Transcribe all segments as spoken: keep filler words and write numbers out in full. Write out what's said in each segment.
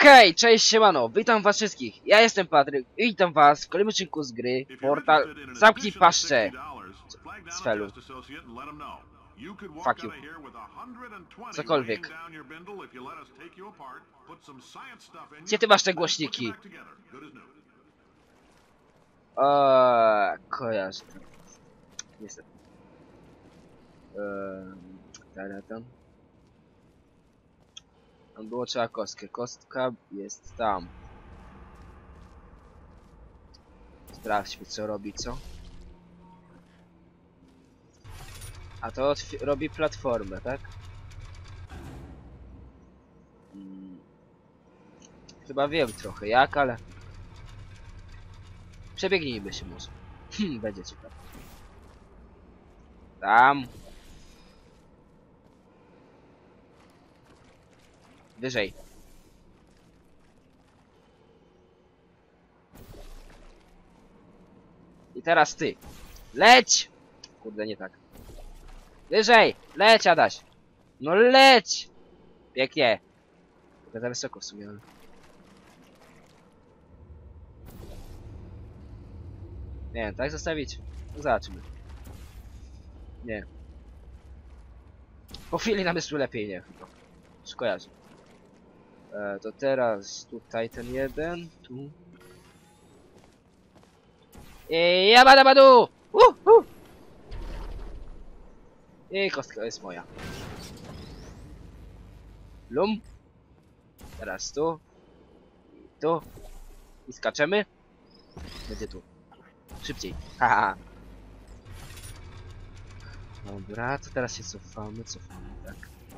Hej, cześć, siemano, witam was wszystkich, ja jestem Patryk i witam was w kolejnym odcinku z gry Portal Zamknij Paszczę z Felu. Fuck you. Cokolwiek. Gdzie ty masz te głośniki? Eee, kojarzę. Niestety. Eee, tam. Tam było trzeba kostkę. Kostka jest tam. Sprawdźmy, co robi, co? A to robi platformę, tak? Hmm. Chyba wiem trochę jak, ale... Przebiegnijmy się może. Hmm, będzie ciekawe. Tam. Wyżej. I teraz ty. Leć! Kurde, nie tak. Wyżej! Leć, Adaś! No leć! Pięknie. Trochę za wysoko w sumie, ale... Nie wiem, tak zostawić? No zobaczymy. Nie. Po chwili namysłu lepiej nie chyba. Już kojarzę. E, to teraz tutaj ten jeden, tu. I jabadabadu! Uh, uh. I kostka jest moja. Lum. Teraz tu. I tu. I skaczemy. Będzie tu. Szybciej. Haha. Dobra, to teraz się cofamy, cofamy, tak.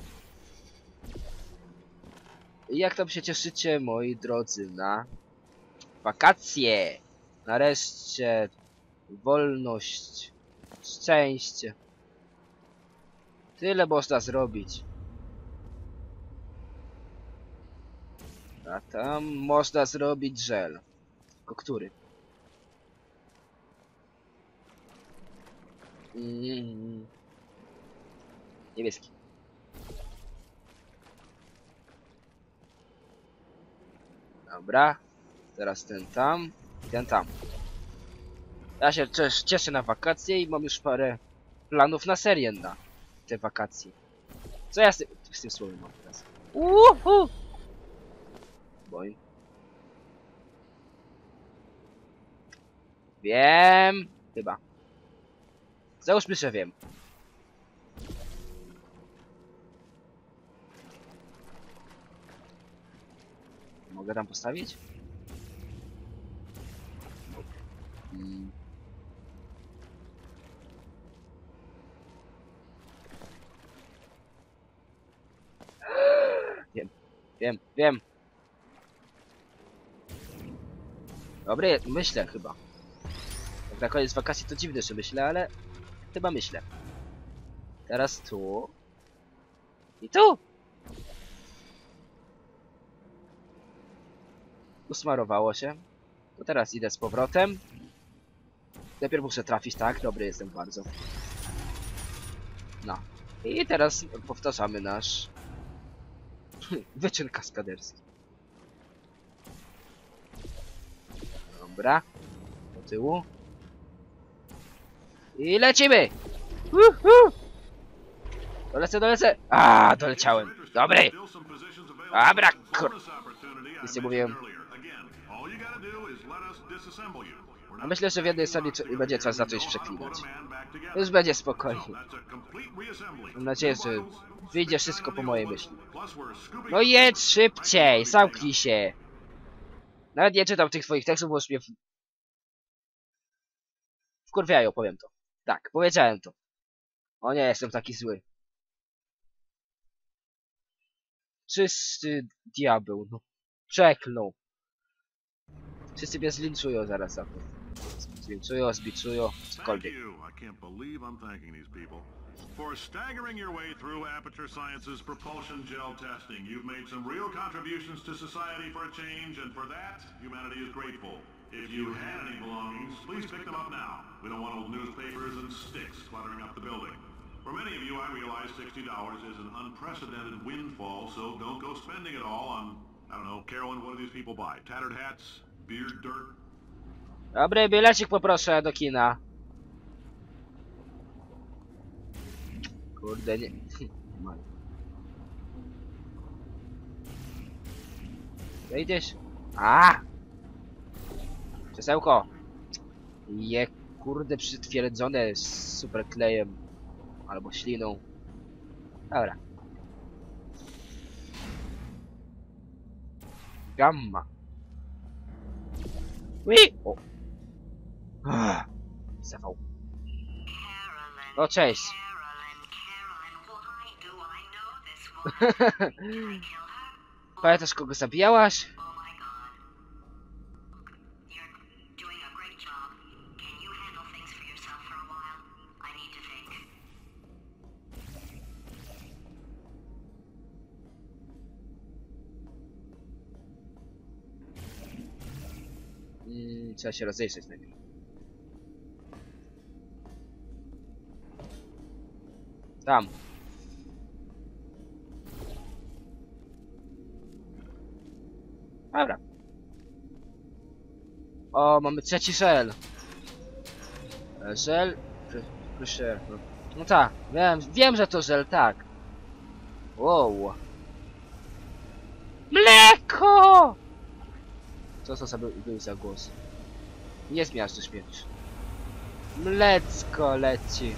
I jak tam się cieszycie, moi drodzy, na wakacje? Nareszcie wolność, szczęście. Tyle można zrobić. A tam można zrobić żel. Tylko który? Mm. Niebieski. Dobra. Teraz ten tam i ten tam. Ja się też cieszę na wakacje i mam już parę planów na serię na te wakacje. Co ja z tym, z tym słowem mam teraz? Uhu! Boy. Wiem. Chyba. Załóżmy, że wiem. Mogę tam postawić? Hmm. Wiem, wiem, wiem. Dobry, myślę chyba. Jak na koniec wakacji to dziwne, że myślę, ale chyba myślę. Teraz tu. I tu! Usmarowało się. To teraz idę z powrotem. Najpierw muszę trafić, tak? Dobry jestem bardzo. No. I teraz powtarzamy nasz wyczyn kaskaderski. Dobra. Do tyłu. I lecimy! Uhu! Dolecę, dolecę! A, doleciałem. Dobry! Dobra, kur... Nic nie mówiłem. A myślę, że w jednej sali będzie trzeba zacząć przeklinać. Już będzie spokojnie. Mam nadzieję, że wyjdzie wszystko po mojej myśli. No jedź szybciej! Zamknij się! Nawet nie czytam tych twoich tekstów, bo już mnie... wkurwiają, powiem to. Tak, powiedziałem to. O nie, jestem taki zły. Czysty diabeł, no. Przeklął. Wszyscy mnie zlinczują zaraz za to. Zlinczują, zbiczują, cokolwiek. For staggering your way through Aperture Science's propulsion gel testing, you've made some real contributions to society for a change, and for that, humanity is grateful. If you had any belongings, please pick them up now. We don't want old newspapers and sticks cluttering up the building. For many of you, I realize sixty dollars is an unprecedented windfall, so don't go spending it all on I don't know, Carolyn, what do these people buy? Tattered hats? Beard dirt? Dobry bilecik poproszę do kina. Kurde, nie... Wejdziesz? A! Krzesełko! Je, kurde, przytwierdzone z super klejem. Albo śliną. Dobra. Gamma. Ui! O! Ah, zawał. No cześć. Pamiętasz, kogo zabijałaś? Hmm, trzeba się rozejrzeć najpierw. Tam. Dobra. O, mamy trzeci shell. E, Shell? Proszę. No, no tak, wiem, wiem, że to żel, tak. Wow. Mleko! Co to sobie był za głos? Nie zmiażdży śmierć. Mlecko leci.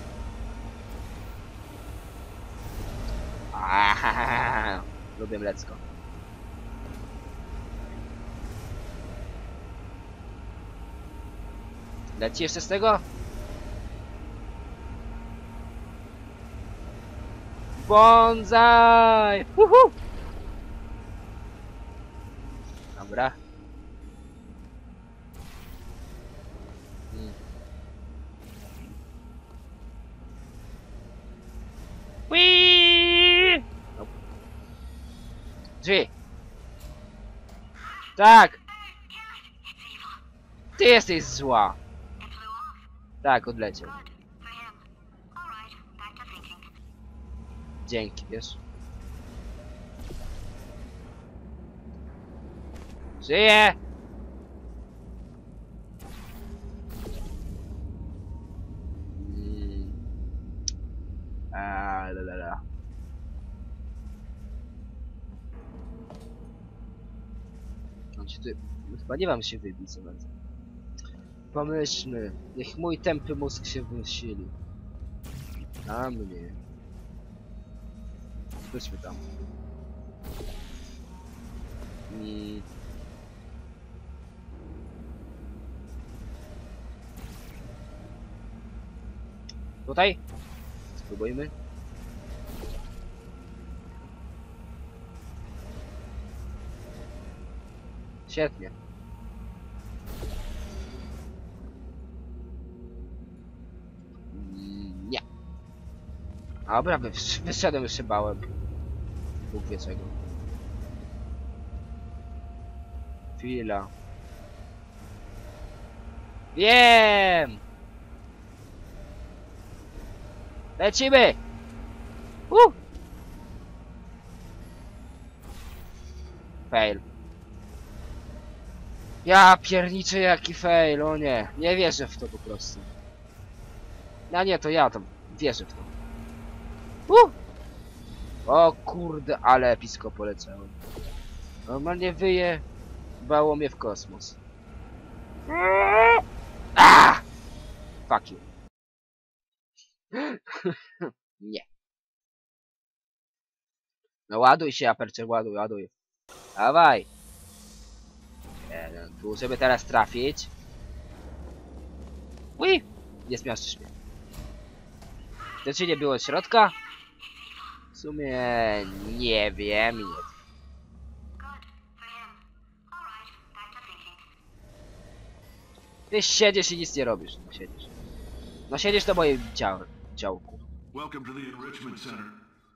Aaaa, lubię mlecko. Leci jeszcze z tego? Bonsai! Uhu! Dobra. Hmm. Whee! Nope. Drzwi! Tak! Ty jesteś zła! Tak, odleciał. Dzięki, wiesz. Żyję! Mm. A, la, la, la. On ci tu... Chyba nie mam się wybić za bardzo. Pomyślmy, niech mój tępy mózg się wysili. Na mnie. Spójrzmy tam. I... Tutaj? Spróbujmy. Świetnie. Nie. Dobra, wyszedłem, już się bałem. Bóg wie czego. Chwila. Wiem! Lecimy! Uh! Fail. Ja pierniczę, jaki fail, o nie. Nie wierzę w to po prostu. A nie, to ja tam wierzę w to. Uh! O kurde, ale epicko poleciałem. Normalnie wyje... Bało mnie w kosmos. Ah! Fuck you. Nie. No ładuj się, Aperture, ładuj, ładuj. Dawaj. Jeden, tu, żeby teraz trafić. Ui! Nie zmiażdżysz mnie. To czy nie było środka? W sumie nie wiem, nie. Ty siedzisz i nic nie robisz. No siedzisz. No siedzisz na moim dział działku. Welcome to the Enrichment Center.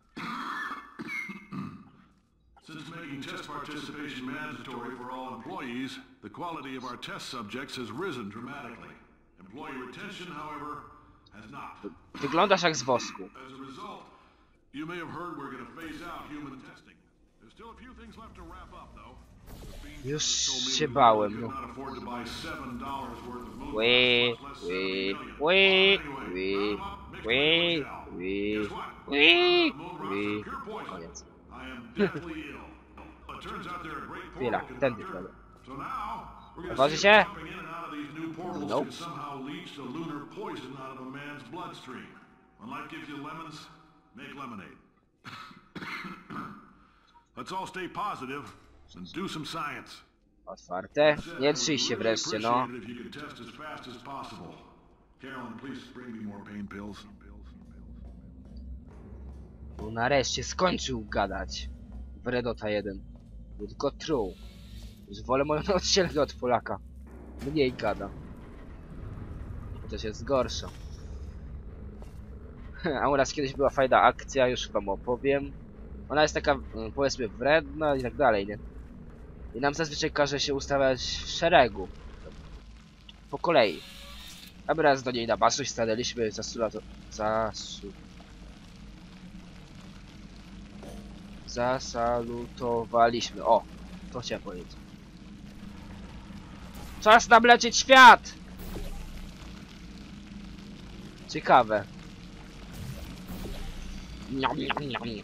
Since making test participation mandatory for all employees, the quality of our test subjects has risen dramatically. Employee retention, however, has not. Wyglądasz jak z wosku. As a result, you may have heard we're going to phase out human testing. There's still a few things left to wrap up, though. The Fiend Już told me się we bałem, could no. not afford to buy seven dollars worth of moon Wee, parts, much less seventy wee, million. wee, Well, anyway, wee, round 'em up, mix 'em wee, into a gel. wee, Guess what? wee, I'm the moon wee. rock's pure poison. Koniec. I am deathly ill. It turns out they're a great Chwila, portal tędy conductor. wtedy. So now we're gonna Otworzy see if się? jumping in and out of these new portals Nope. can somehow leach the lunar poison out of a man's bloodstream. When life gives you lemons, make lemonade. Let's all stay positive and do some science. Otwarte. Nie trzyj się wreszcie, no. Appreciate it if you could test as fast as possible. Carolyn, please bring me more pain pills. No nareszcie skończył gadać. Wredota jeden. Był tylko truł. Już wolę moją nauczycielkę od Polaka. Mniej gada. Chociaż jest gorsza. A u nas kiedyś była fajna akcja, już wam opowiem. Ona jest taka, powiedzmy, wredna i tak dalej, nie? I nam zazwyczaj każe się ustawiać w szeregu. Po kolei. A my raz do niej na baczność stanęliśmy, zasulato... Zasu... Zasalutowaliśmy. O! To chciałem powiedzieć. Czas nam lecieć świat! Ciekawe. Niam, niam, niam, niam.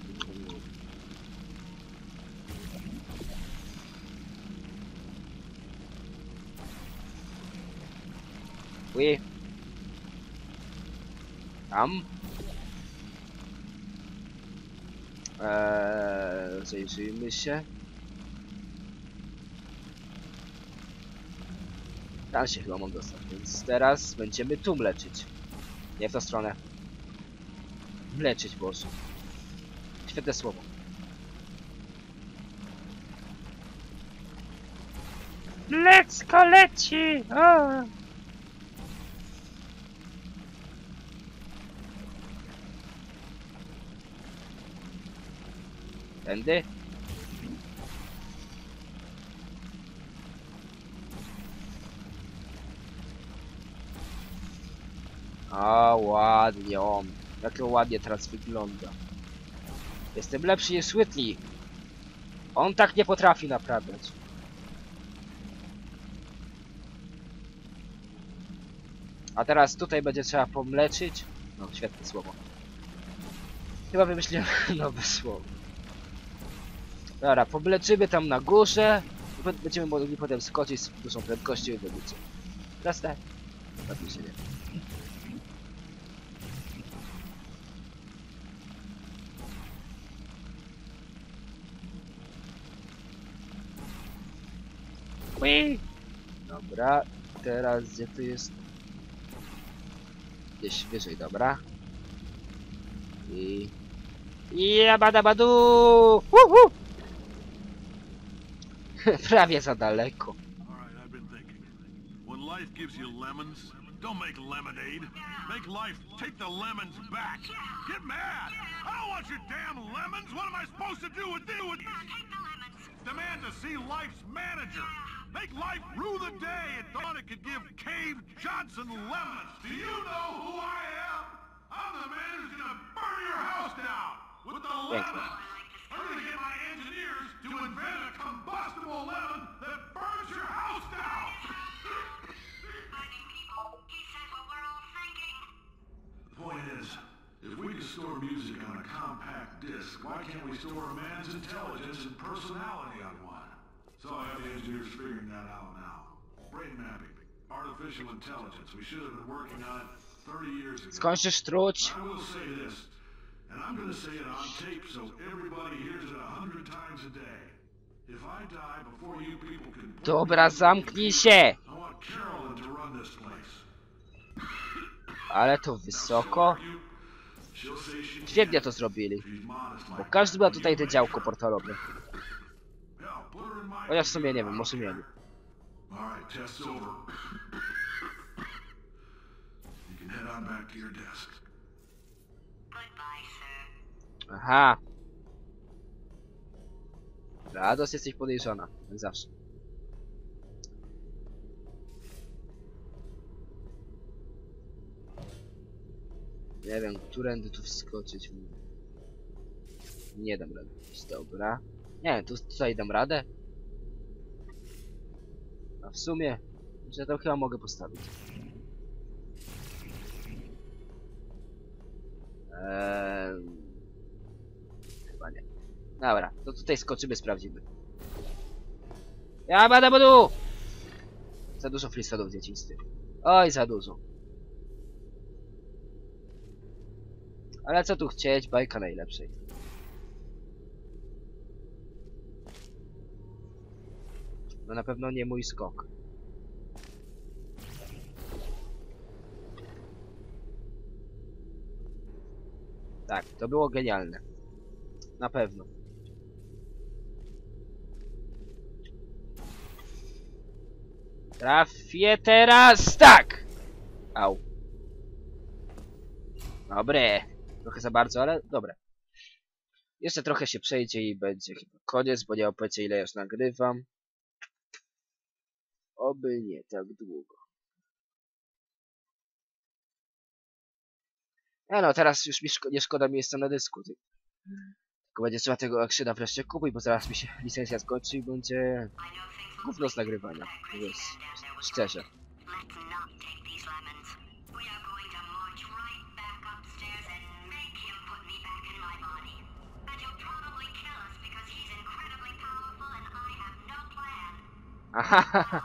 Ui. Tam. Eee, zajrzyjmy się. Tam się chyba mam dostać, więc teraz będziemy tu leczyć. Nie w tą stronę. Leczyć, Boże. Świetne słowo. Lecko leci! O! Tędy? A ładnie on. Jak to ładnie teraz wygląda. Jestem lepszy niż Whitley. On tak nie potrafi naprawiać. A teraz tutaj będzie trzeba pomleczyć. No, świetne słowo. Chyba wymyśliłem nowe słowo. Dobra, pomleczymy tam na górze. I będziemy mogli potem skoczyć z dużą prędkością i wybicie. Proste. Lepiej się nie. Ui. Dobra, teraz gdzie tu jest? Gdzieś wyżej, dobra. I... Jabadabadu! Uhu! Prawie za daleko. Alright, I've been thinking. When life gives you lemons, don't make lemonade. Make life take the lemons back. Get mad! I don't want your damn lemons! What am I supposed to do with you? Demand to see life's manager! Make life rue the day it thought it could give Cave Johnson lemons! Do you know who I am? I'm the man who's gonna burn your house down! With the lemons! I'm gonna get my engineers to invent a combustible lemon that burns your house down! The point is, if we can store music on a compact disc, why can't we store a man's intelligence and personality on one? So I have the engineers figuring that out now. Brain mapping, artificial intelligence. We should have been working on it thirty years ago. Skończysz truć. I will say this, and I'm going to say it on tape so everybody hears it a hundred times a day. If I die before you people can... Dobra, zamknij się! I want Carolyn to run this place. Ale to wysoko. Świetnie to zrobili. Bo każdy ma tutaj te działko portalowe. Chociaż w sumie nie wiem, może mieli. Aha. Rados, jesteś podejrzana. Jak zawsze. Nie wiem, którędy tu wskoczyć. Nie dam rady. Dobra. Nie wiem, tu tutaj dam radę. A w sumie, że to chyba mogę postawić. Eee... Chyba nie. Dobra, to tutaj skoczymy, sprawdzimy. Ja będę budu! Za dużo freestyle'ów w dzieciństwie. Oj, za dużo. Ale co tu chcieć? Bajka najlepszej. No na pewno nie mój skok. Tak, to było genialne. Na pewno. Trafię teraz tak! Au. Dobre. Trochę za bardzo, ale dobre. Jeszcze trochę się przejdzie i będzie chyba koniec, bo nie opowiecie ile już nagrywam. Oby nie tak długo. E no, teraz już mi szko nie szkoda miejsca na dysku. Tylko będzie trzeba tego akrzyna wreszcie kupić, bo zaraz mi się licencja skończy i będzie gówno z nagrywania. Mówiąc szczerze. Aha.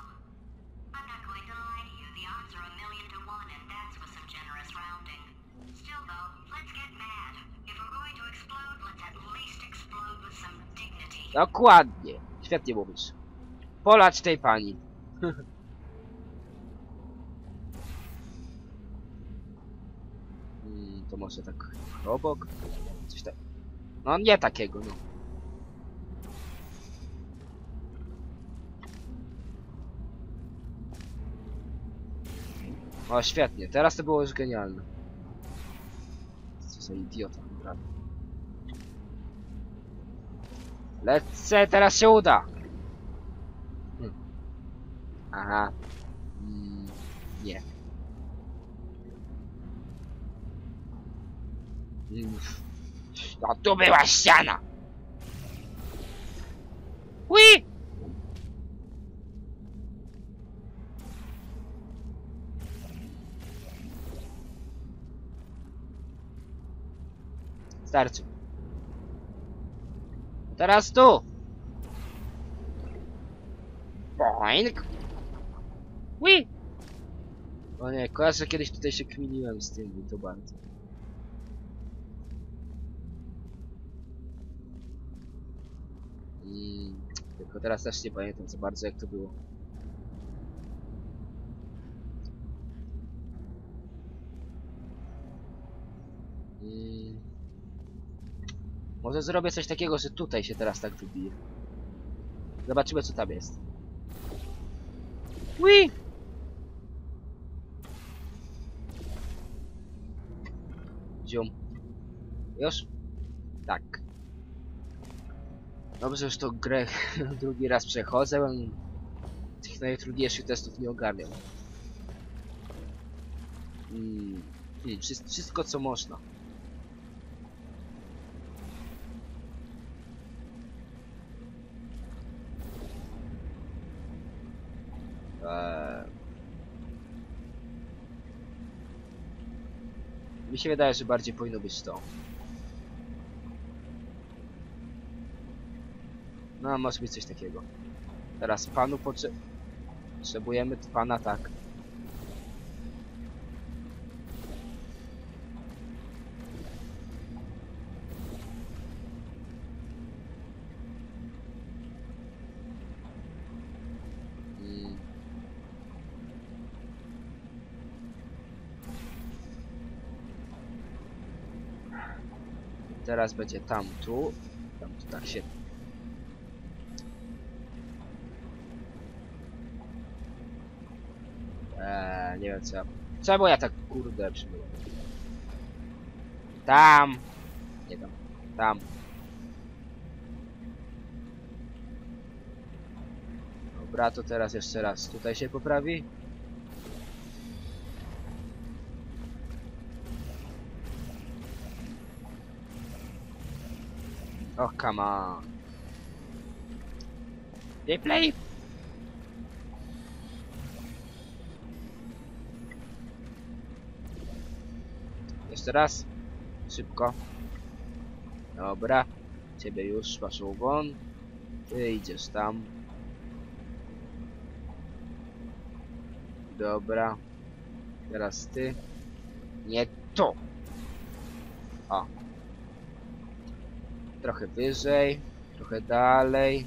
Dokładnie. Świetnie mówisz. Polacz tej pani. hmm, to może tak obok? Coś tak. No nie takiego, no. O, świetnie. Teraz to było już genialne. Co za idiota, naprawdę. Lecę, teraz się uda! Hm. Aha. Mm, nie. Mm. No tu była ściana! Ui! Starczy. Teraz tu! Boing! Ui! O nie, kojarzę, kiedyś tutaj się kminiłem z tym i to bardzo. Mm, tylko teraz też nie pamiętam za bardzo jak to było. Mm. Może zrobię coś takiego, że tutaj się teraz tak wybije. Zobaczymy co tam jest. Ui! Zium. Już? Tak. Dobrze, już to grę drugi raz przechodzę. Tych najtrudniejszych testów nie ogarniam. Hmm. Hmm. Wszystko co można. Eee... Mi się wydaje, że bardziej powinno być to. No, może być coś takiego. Teraz panu potrze... Potrzebujemy pana tak. Hmm. Teraz będzie tam tu. Tam tu tak się... Eee, nie wiem co ja... Czemu ja tak kurde przybyłem? Tam! Nie tam. Tam. Dobra, to teraz jeszcze raz. Tutaj się poprawi. Och, come on. Replay! Jeszcze raz. Szybko. Dobra. Ciebie już masz ogon. Ty idziesz tam. Dobra. Teraz ty. Nie to. O. Trochę wyżej. Trochę dalej.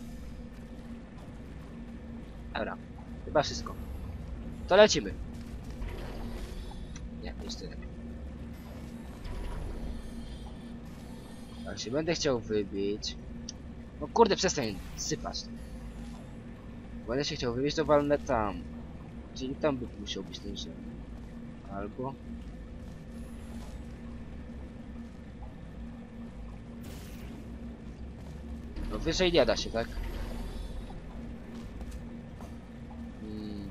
Dobra. Chyba wszystko. To lecimy. Nie, jeszcze nie. Jak się będę chciał wybić... No kurde, przestań sypać. Będę się chciał wybić, to walnę tam. Czyli tam by musiał być ten żel. Albo... No wyżej nie da się, tak? Hmm.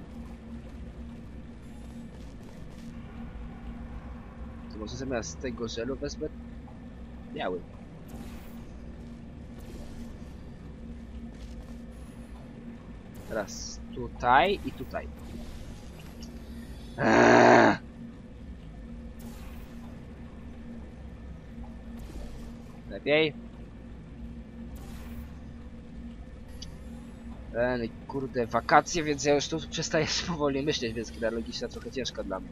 To może zamiast tego żelu wezmę... biały. Teraz tutaj i tutaj. Eee. Lepiej. Eee, kurde, wakacje, więc ja już tu przestaję powoli myśleć, więc gra logiczna trochę ciężka dla mnie.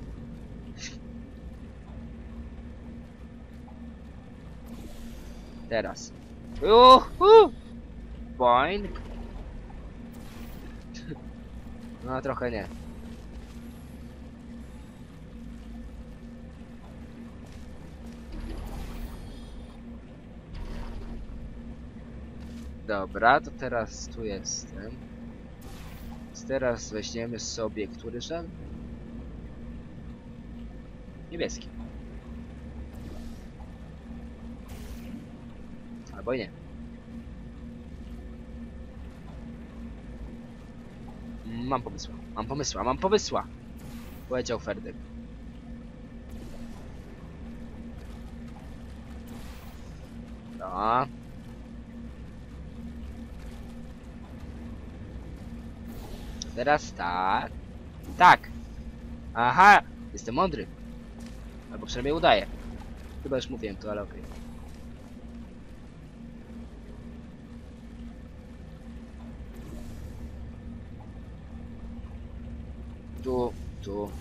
Teraz. Uhu! Boing! No trochę nie. Dobra, to teraz tu jestem. Teraz weźmiemy sobie który żel? Niebieski. Albo nie. Mam pomysła, mam pomysła, mam pomysła! Powiedział Ferdek. No. Teraz tak. Tak! Aha! Jestem mądry. Albo przynajmniej udaję. Chyba już mówiłem to, ale okej. Okay. Tu, tu.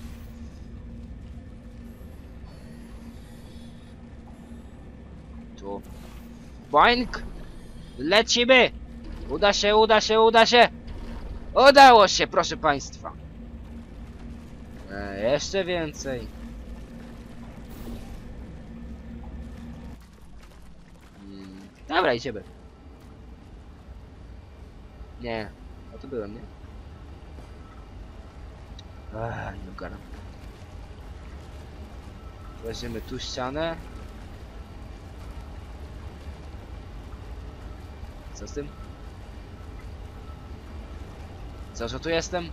Tu. Boing! Lecimy! Uda się, uda się, uda się! Udało się, proszę państwa! E, jeszcze więcej. Hmm. Dobra, idziemy. Nie. No to byłem, nie? Ach, nie ogarnam. Weźmiemy tu ścianę. Co z tym? Co, że tu jestem?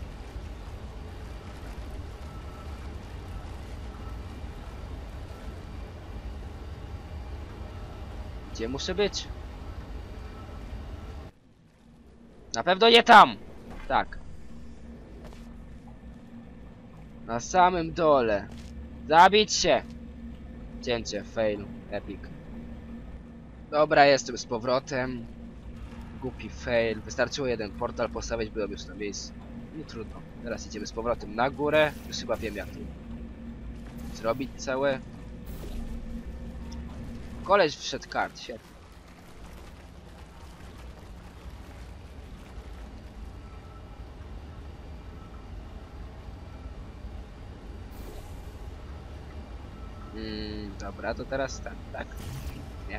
Gdzie muszę być? Na pewno nie tam! Tak. Na samym dole. Zabić się! Cięcie, fail, epic. Dobra, jestem z powrotem. Głupi fail. Wystarczyło jeden portal postawić, byłem już na miejscu. No trudno. Teraz idziemy z powrotem na górę. Już chyba wiem jak to zrobić całe. Koleś wszedł kart, świetnie. Mm, dobra, to teraz tak, tak? Nie.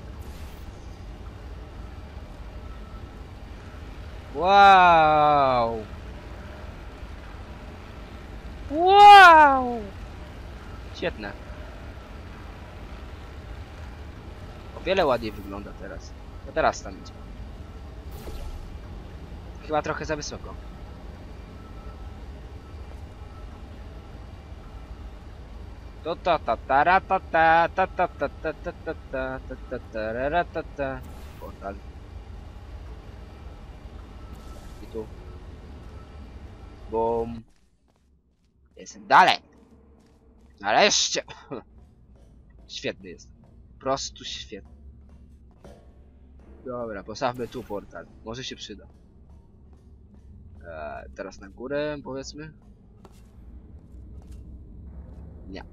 Wow! Wow! Świetne. O wiele ładniej wygląda teraz. To teraz tam idzie. Chyba trochę za wysoko. To ta ta ta ra ta ta ta ta ta ta ta ta ta ta ta ta ra ta ta. Portal. Bum. Jestem dalej. Nareszcie. Świetny jest. Po prostu świetny. Dobra, postawmy tu portal. Może się przyda. Eee, teraz na górę, powiedzmy. Nie.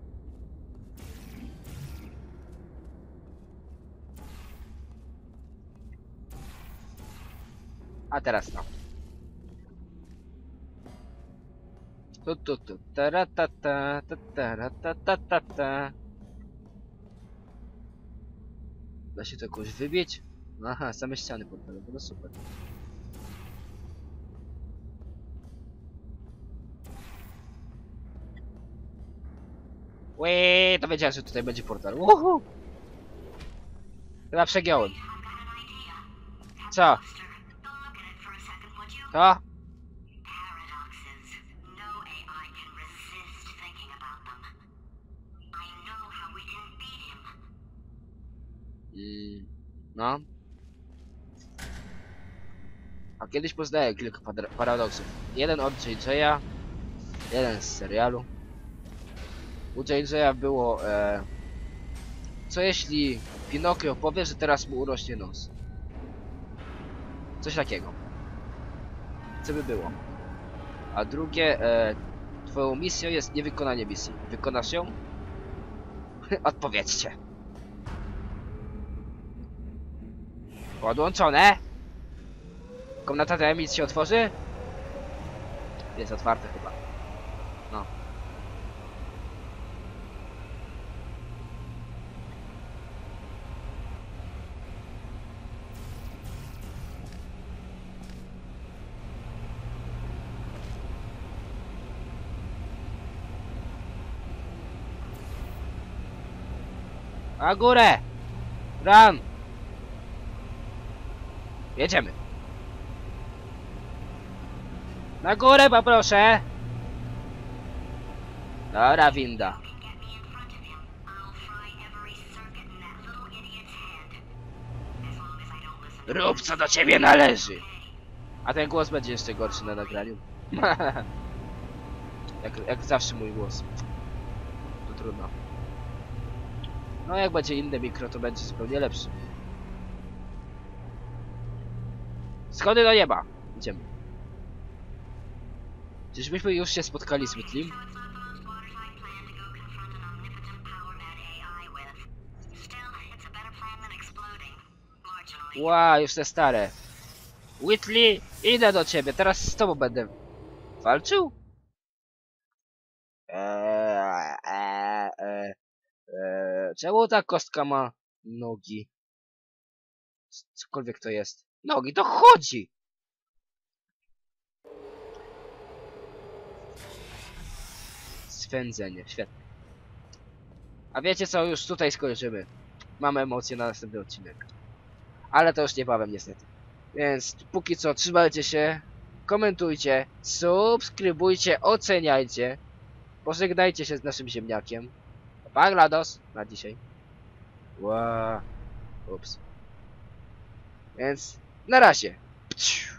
A teraz tam. Tu tu tu. Taratata, tataratatata. Da się to jakoś wybić? Aha, same ściany portalowe, no super. Łeee, to wiedziałem, że tutaj będzie portal. Uhu! Chyba przegiąłem. Co? To? Mm, no. A kiedyś poznaję kilka paradoksów. Jeden od J J, jeden z serialu. U J J było e, co jeśli Pinokio powie, że teraz mu urośnie nos? Coś takiego. Co by było? A drugie, e, twoją misją jest niewykonanie misji. Wykonasz ją? Odpowiedzcie. Podłączone? Komnata tajemnic się otworzy? Jest otwarte chyba. No. Na górę! Run! Jedziemy. Na górę poproszę! Dobra, winda. Rób co do ciebie należy! A ten głos będzie jeszcze gorszy na nagraniu. jak, jak zawsze mój głos. To trudno. No jak będzie inne mikro, to będzie zupełnie lepszy. Schody do nieba. Idziemy. Czyżbyśmy już się spotkali z Whitleym? Ła, już te stare. Whitley, idę do ciebie. Teraz z tobą będę walczył? Eee, eee, eee, eee. Czemu ta kostka ma nogi? Cokolwiek to jest. Nogi, to chodzi! Swędzenie, świetnie. A wiecie co, już tutaj skończymy. Mamy emocje na następny odcinek. Ale to już niebawem niestety. Więc póki co trzymajcie się, komentujcie, subskrybujcie, oceniajcie. Pożegnajcie się z naszym ziemniakiem. Pa, GLaDOS na dzisiaj. Ła. Ups. Więc na razie. Pciu.